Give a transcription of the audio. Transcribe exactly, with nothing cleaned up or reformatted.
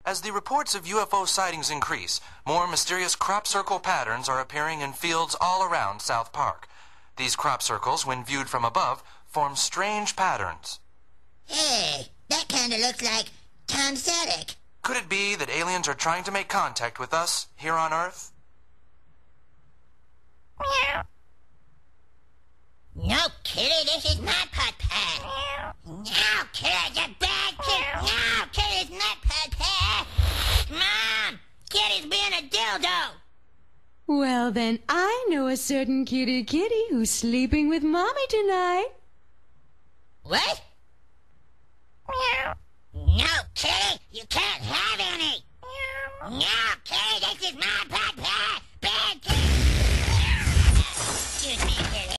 As the reports of U F O sightings increase, more mysterious crop circle patterns are appearing in fields all around South Park. These crop circles, when viewed from above, form strange patterns. Hey, that kind of looks like Tom Selleck. Could it be that aliens are trying to make contact with us here on Earth? Meow. No, Kitty, this is my pot pie. No, Kitty's a bad kid. No, Kitty's not pot pie. Mom, Kitty's being a dildo. Well, then I know a certain cutie kitty who's sleeping with Mommy tonight. What? Meow. No, Kitty, you can't have any. No, Kitty, this is my pot